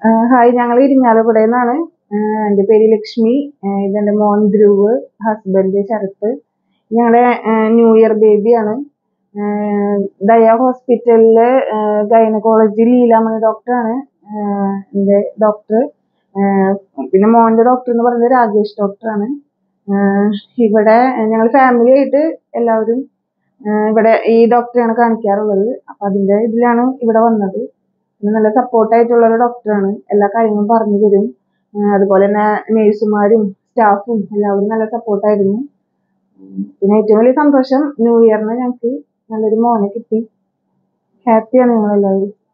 Hi, ഞങ്ങൾ ഇരിങ്ങാലക്കുടയിൽ നിന്നാണ്. എൻ്റെ പേര് ലക്ഷ്മി. ഇതെൻ്റെ മോൻ ധ്രുവ്, ഹസ്ബൻഡ് ശരത്ത്. ഞങ്ങളുടെ ന്യൂ ഇയർ ബേബിയാണ്. ദയ ഹോസ്പിറ്റലിലെ ഗൈനക്കോളജി ലീലാമണി ഡോക്ടറാണ് എൻ്റെ ഡോക്ടർ. പിന്നെ മോൻ്റെ ഡോക്ടർ എന്ന് പറയുന്നത് രാകേഷ് ഡോക്ടറാണ്. ഇവിടെ ഞങ്ങൾ ഫാമിലി ആയിട്ട് എല്ലാവരും ഇവിടെ ഈ ഡോക്ടറെയാണ് കാണിക്കാറുള്ളത്. അപ്പം അതിൻ്റെ ഇതിലാണ് ഇവിടെ വന്നത്. നല്ല സപ്പോർട്ടായിട്ടുള്ള ഒരു ഡോക്ടറാണ്. എല്ലാ കാര്യങ്ങളും പറഞ്ഞു തരും. അതുപോലെ തന്നെ നേഴ്സുമാരും സ്റ്റാഫും എല്ലാവരും നല്ല സപ്പോർട്ടായിരുന്നു. പിന്നെ ഏറ്റവും വലിയ സന്തോഷം, ന്യൂ ഇയറിന് ഞങ്ങൾക്ക് നല്ലൊരു മോനെ കിട്ടി. ഹാപ്പിയാണ് ഞങ്ങളെല്ലാവരും.